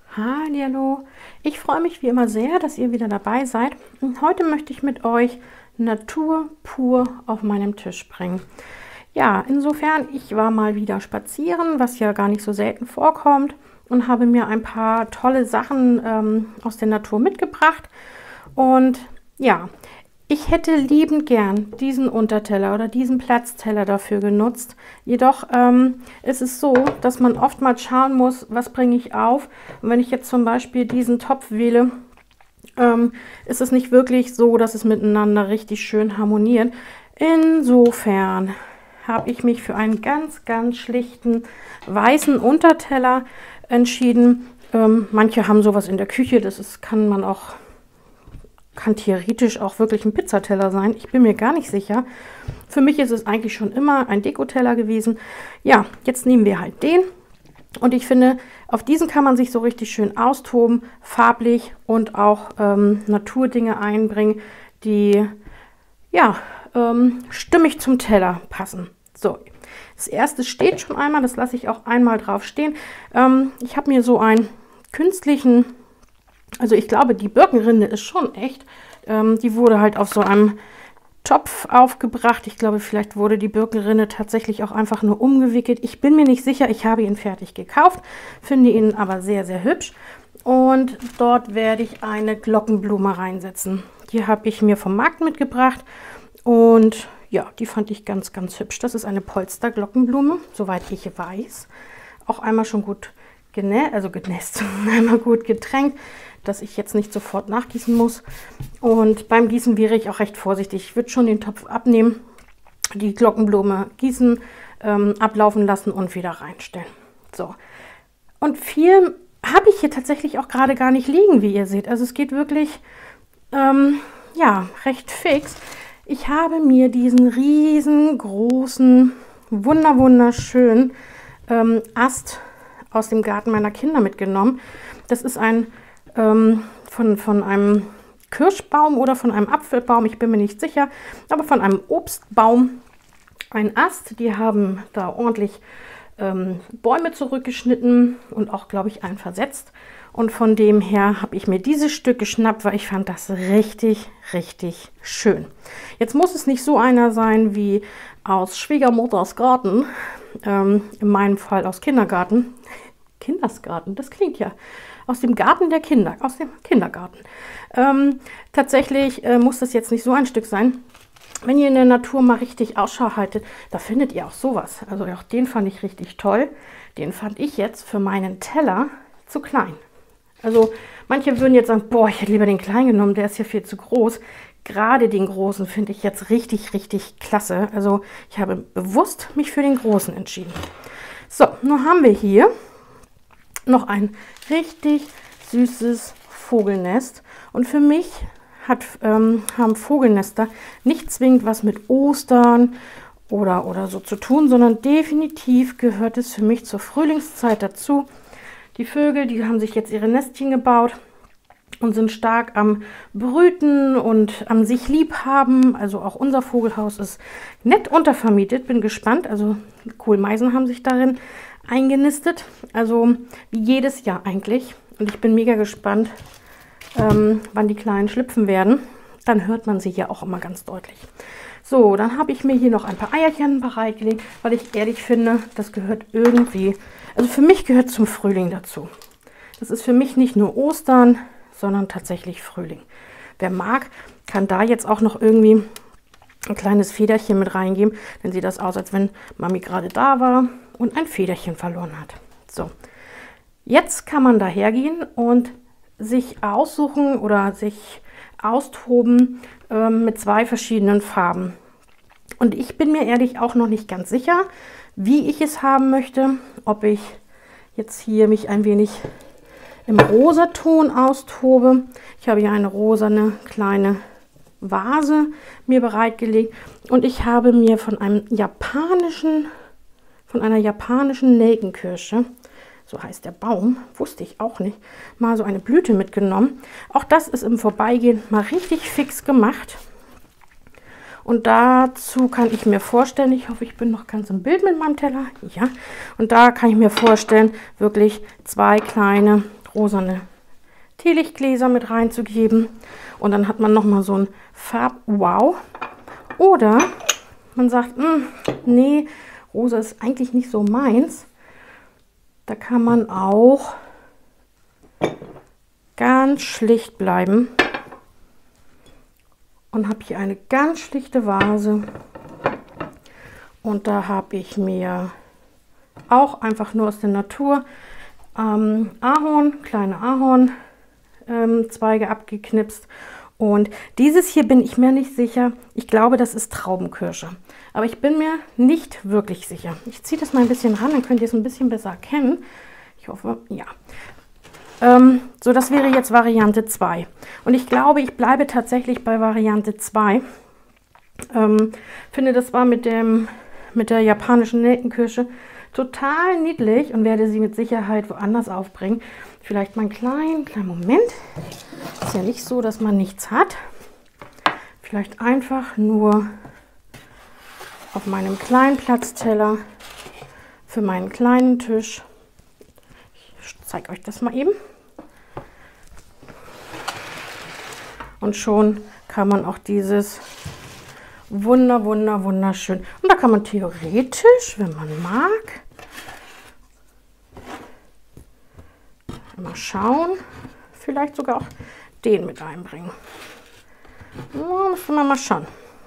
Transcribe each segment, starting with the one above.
Hallihallo, ich freue mich wie immer sehr, dass ihr wieder dabei seid. Und heute möchte ich mit euch Natur pur auf meinem Tisch bringen. Ja, insofern, ich war mal wieder spazieren, was ja gar nicht so selten vorkommt, und habe mir ein paar tolle Sachen aus der Natur mitgebracht. Und ja, ich hätte liebend gern diesen Unterteller oder diesen Platzteller dafür genutzt. Jedoch ist es so, dass man oftmals schauen muss, was bringe ich auf. Und wenn ich jetzt zum Beispiel diesen Topf wähle, ist es nicht wirklich so, dass es miteinander richtig schön harmoniert. Insofern habe ich mich für einen ganz, ganz schlichten weißen Unterteller entschieden. Manche haben sowas in der Küche, kann theoretisch auch wirklich ein Pizzateller sein. Ich bin mir gar nicht sicher. Für mich ist es eigentlich schon immer ein Dekoteller gewesen. Ja, jetzt nehmen wir halt den. Und ich finde, auf diesen kann man sich so richtig schön austoben, farblich, und auch Naturdinge einbringen, die ja stimmig zum Teller passen. So, das erste steht schon einmal, das lasse ich auch einmal drauf stehen. Ich habe mir so einen künstlichen, also ich glaube, die Birkenrinde ist schon echt. Die wurde halt auf so einem Topf aufgebracht. Ich glaube, vielleicht wurde die Birkenrinde tatsächlich auch einfach nur umgewickelt. Ich bin mir nicht sicher. Ich habe ihn fertig gekauft, finde ihn aber sehr, sehr hübsch. Und dort werde ich eine Glockenblume reinsetzen. Die habe ich mir vom Markt mitgebracht und ja, die fand ich ganz, ganz hübsch. Das ist eine Polster-Glockenblume, soweit ich weiß. Auch einmal schon gut genässt, einmal gut getränkt, dass ich jetzt nicht sofort nachgießen muss. Und beim Gießen wäre ich auch recht vorsichtig. Ich würde schon den Topf abnehmen, die Glockenblume gießen, ablaufen lassen und wieder reinstellen. So. Und viel habe ich hier tatsächlich auch gerade gar nicht liegen, wie ihr seht. Also es geht wirklich ja, recht fix. Ich habe mir diesen riesengroßen, wunderschönen Ast aus dem Garten meiner Kinder mitgenommen. Das ist ein von einem Kirschbaum oder von einem Apfelbaum, ich bin mir nicht sicher, aber von einem Obstbaum ein Ast. Die haben da ordentlich Bäume zurückgeschnitten und auch, glaube ich, einen versetzt. Und von dem her habe ich mir dieses Stück geschnappt, weil ich fand das richtig, richtig schön. Jetzt muss es nicht so einer sein wie aus Schwiegermutters Garten, in meinem Fall aus Kindergarten. Kindersgarten, das klingt ja aus dem Garten der Kinder, aus dem Kindergarten. Tatsächlich muss das jetzt nicht so ein Stück sein. Wenn ihr in der Natur mal richtig Ausschau haltet, da findet ihr auch sowas. Also auch den fand ich richtig toll. Den fand ich jetzt für meinen Teller zu klein. Also manche würden jetzt sagen, boah, ich hätte lieber den kleinen genommen, der ist ja viel zu groß. Gerade den großen finde ich jetzt richtig, richtig klasse. Also ich habe bewusst mich für den großen entschieden. So, nun haben wir hier noch ein süßes Vogelnest. Und für mich haben Vogelnester nicht zwingend was mit Ostern oder so zu tun, sondern definitiv gehört es für mich zur Frühlingszeit dazu. Die Vögel, die haben sich jetzt ihre Nestchen gebaut und sind stark am Brüten und am sich lieb haben. Also auch unser Vogelhaus ist nett untervermietet. Bin gespannt. Also Kohlmeisen haben sich darin eingenistet. Also wie jedes Jahr eigentlich. Und ich bin mega gespannt, wann die Kleinen schlüpfen werden. Dann hört man sie ja auch immer ganz deutlich. So, dann habe ich mir hier noch ein paar Eierchen bereitgelegt, weil ich ehrlich finde, das gehört irgendwie, also für mich gehört zum Frühling dazu. Das ist für mich nicht nur Ostern, sondern tatsächlich Frühling. Wer mag, kann da jetzt auch noch irgendwie ein kleines Federchen mit reingeben. Dann sieht das aus, als wenn Mami gerade da war und ein Federchen verloren hat. So, jetzt kann man da hergehen und sich aussuchen oder sich austoben mit zwei verschiedenen Farben. Und ich bin mir ehrlich auch noch nicht ganz sicher, wie ich es haben möchte. Ob ich jetzt hier mich ein wenig im Rosaton austobe. Ich habe hier eine rosane kleine Vase mir bereitgelegt und ich habe mir von einer japanischen Nelkenkirsche, so heißt der Baum, wusste ich auch nicht, mal so eine Blüte mitgenommen. Auch das ist im Vorbeigehen mal richtig fix gemacht. Und dazu kann ich mir vorstellen, ich hoffe, ich bin noch ganz im Bild mit meinem Teller, ja, und da kann ich mir vorstellen, wirklich zwei kleine rosane Teelichtgläser mit reinzugeben. Und dann hat man nochmal so ein Farb-Wow. Oder man sagt, nee, rosa ist eigentlich nicht so meins. Da kann man auch ganz schlicht bleiben. Und habe hier eine ganz schlichte Vase. Und da habe ich mir auch einfach nur aus der Natur kleine Ahornzweige abgeknipst. Und dieses hier bin ich mir nicht sicher. Ich glaube, das ist Traubenkirsche. Aber ich bin mir nicht wirklich sicher. Ich ziehe das mal ein bisschen ran, dann könnt ihr es ein bisschen besser erkennen. Ich hoffe, ja. So, das wäre jetzt Variante 2. Und ich glaube, ich bleibe tatsächlich bei Variante 2. Finde, das war mit der japanischen Nelkenkirsche total niedlich und werde sie mit Sicherheit woanders aufbringen. Vielleicht mal einen kleinen Moment. Ist ja nicht so, dass man nichts hat. Vielleicht einfach nur auf meinem kleinen Platzteller für meinen kleinen Tisch. Ich zeige euch das mal eben. Und schon kann man auch dieses wunderschön. Und da kann man theoretisch, wenn man mag, mal schauen, vielleicht sogar auch den mit einbringen. Müssen wir mal schauen.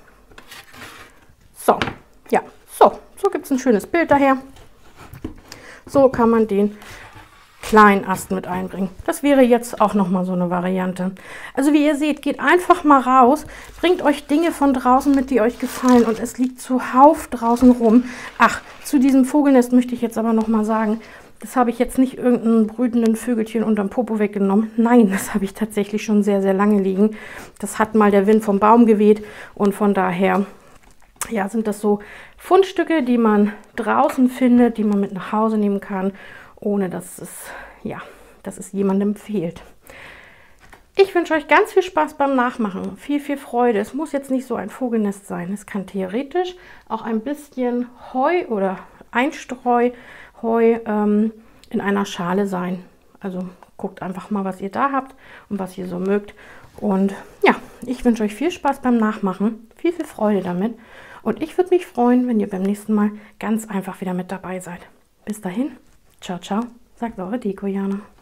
So, ja, so gibt es ein schönes Bild daher. So kann man den kleinen Ast mit einbringen. Das wäre jetzt auch noch mal so eine Variante. Also wie ihr seht, geht einfach mal raus, bringt euch Dinge von draußen mit, die euch gefallen, und es liegt zuhauf draußen rum. Ach, zu diesem Vogelnest möchte ich jetzt aber noch mal sagen, das habe ich jetzt nicht irgendeinen brütenden Vögelchen unterm Popo weggenommen. Nein, das habe ich tatsächlich schon sehr, sehr lange liegen. Das hat mal der Wind vom Baum geweht und von daher, ja, sind das so Fundstücke, die man draußen findet, die man mit nach Hause nehmen kann, ohne dass es jemandem fehlt. Ich wünsche euch ganz viel Spaß beim Nachmachen, viel Freude. Es muss jetzt nicht so ein Vogelnest sein. Es kann theoretisch auch ein bisschen Heu oder Einstreu Heu in einer Schale sein. Also guckt einfach mal, was ihr da habt und was ihr so mögt. Und ja, ich wünsche euch viel Spaß beim Nachmachen, viel Freude damit. Und ich würde mich freuen, wenn ihr beim nächsten Mal ganz einfach wieder mit dabei seid. Bis dahin, ciao, ciao, sagt eure Deko Jana.